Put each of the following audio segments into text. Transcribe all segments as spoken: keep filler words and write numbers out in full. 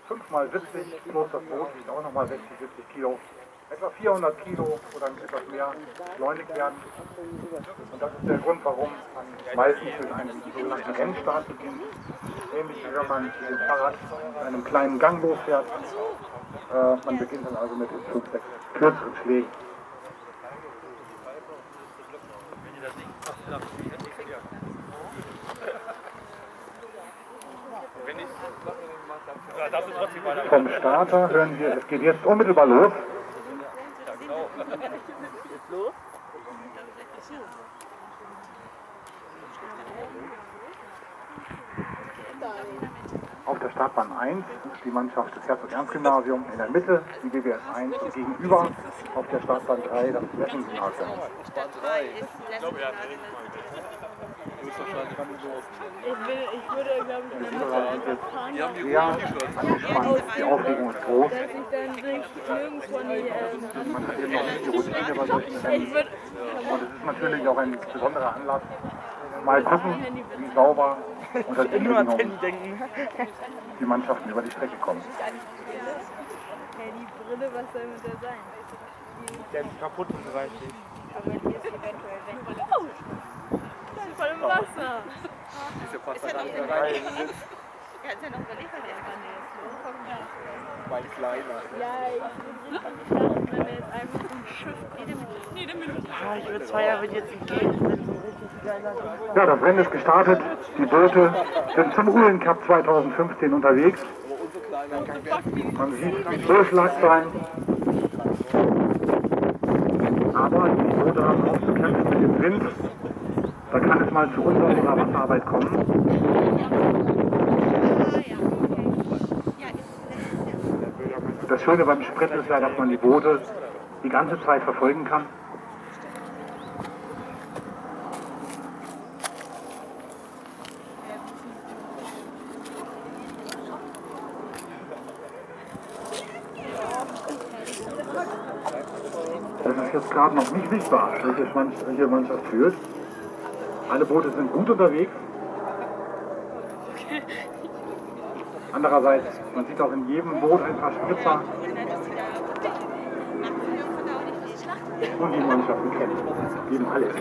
fünf mal siebzig plus das Boot wiegt auch nochmal sechzig, siebzig Kilo. Etwa vierhundert Kilo oder etwas mehr beschleunigt werden. Und das ist der Grund, warum man meistens mit einem sogenannten Rennstart beginnt. Ähnlich wie wenn man mit dem Fahrrad in einem kleinen Gang losfährt. Äh, man beginnt dann also mit fünf, sechs kürzeren Schlägen. Vom Starter hören wir, es geht jetzt unmittelbar los. Auf der Startbahn eins ist die Mannschaft des Herzog-Ernst-Gymnasium, in der Mitte die B W S eins und gegenüber auf der Startbahn drei das Lessing-Gymnasium. Ich, will, ich würde, glaube ich, in der Mitte fahren. Sehr angespannt, die Aufregung ist groß. Dass ich dann nicht nirgendwo an die... Ähm, Man hat eben noch nicht die Routine bei solchen Rennen. Und es ist natürlich auch ein besonderer Anlass. Mal gucken, wie sauber unter den Bedingungen die Mannschaften über die Strecke kommen. Hey, die Brille, was soll mit der sein? Der ist kaputt und dreißig. Aber die ist eventuell weg. Oh! Das ist voll im Wasser. Ist ja fast Ist ja an noch der überlegt. Reihe. Ja, ist ja noch überlegt, weil der kann jetzt Mein Kleiner. Ja, ich würde richtig lachen, wenn wir jetzt einfach so ein Schiff jede Minute. Ah, ich würde zwei Jahre jetzt entgegen. Das ist ein richtig geiler Ding. Ja, das Rennen ist gestartet. Die Boote sind zum Uhlen Cup zweitausendfünfzehn unterwegs. Man sieht Durchschlagzeilen. Aber die Boote haben auch zu kämpfen mit dem Wind. Da kann es mal zu unsauberer Wasserarbeit kommen. Das Schöne beim Sprint ist ja, dass man die Boote die ganze Zeit verfolgen kann. Das ist jetzt gerade noch nicht sichtbar, welche Mannschaft führt. Alle Boote sind gut unterwegs. Andererseits, man sieht auch in jedem Boot ein paar Spritzer. Und die Mannschaften kämpfen, geben alles.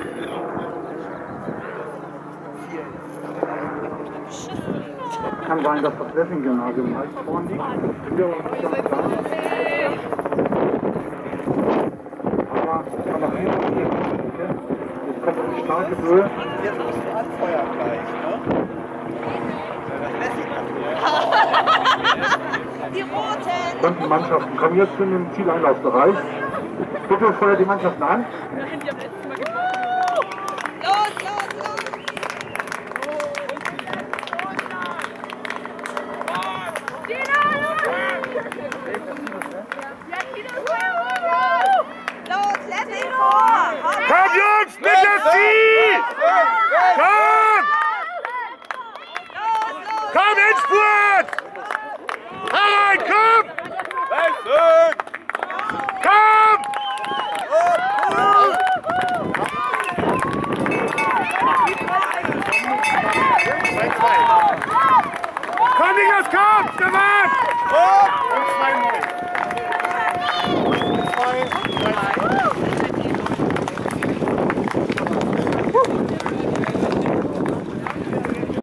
Kann sein, dass das Lessing-Gymnasium leicht vorn liegt. Sind wir aber nicht ganz klar. Aber es kann noch nicht passieren. Jetzt kommt eine starke Böe. Jetzt musst du anfeuern gleich, ne? Die Roten! Und die Mannschaften kommen jetzt in den Zieleinlaufbereich. Bitte feuert die Mannschaften an. Nein, die haben letztes Mal gewonnen. Los, los, los! Tina, los! Ja, Tina, los, Lessing vor! Komm Jungs, mit das Ziel! Komm! Komm, Endspurt! Herein, komm! Komm! zwei zwei.